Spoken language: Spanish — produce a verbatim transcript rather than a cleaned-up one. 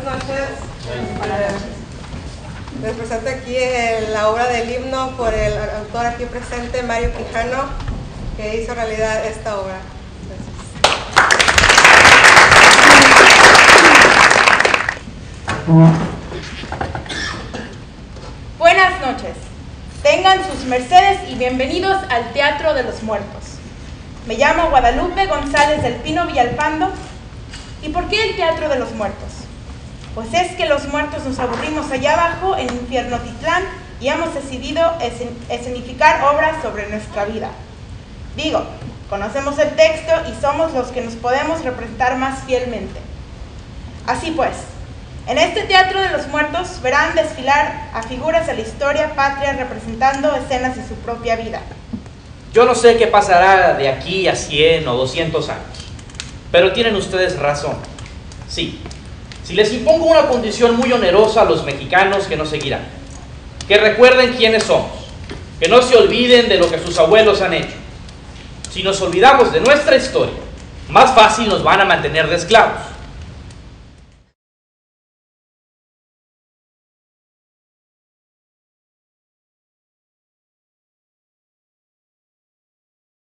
noches. Eh, les presento aquí el, la obra del himno por el autor aquí presente, Mario Quijano, que hizo realidad esta obra. Buenas noches. Tengan sus mercedes y bienvenidos al Teatro de los Muertos. Me llamo Guadalupe González del Pino Villalpando. ¿Y por qué el Teatro de los Muertos? Pues es que los muertos nos aburrimos allá abajo en Infierno Titlán y hemos decidido escenificar obras sobre nuestra vida. Digo, conocemos el texto y somos los que nos podemos representar más fielmente. Así pues, en este Teatro de los Muertos verán desfilar a figuras de la historia patria representando escenas de su propia vida. Yo no sé qué pasará de aquí a cien o doscientos años, pero tienen ustedes razón. Sí, si les impongo una condición muy onerosa a los mexicanos que nos seguirán, que recuerden quiénes somos, que no se olviden de lo que sus abuelos han hecho. Si nos olvidamos de nuestra historia, más fácil nos van a mantener de esclavos.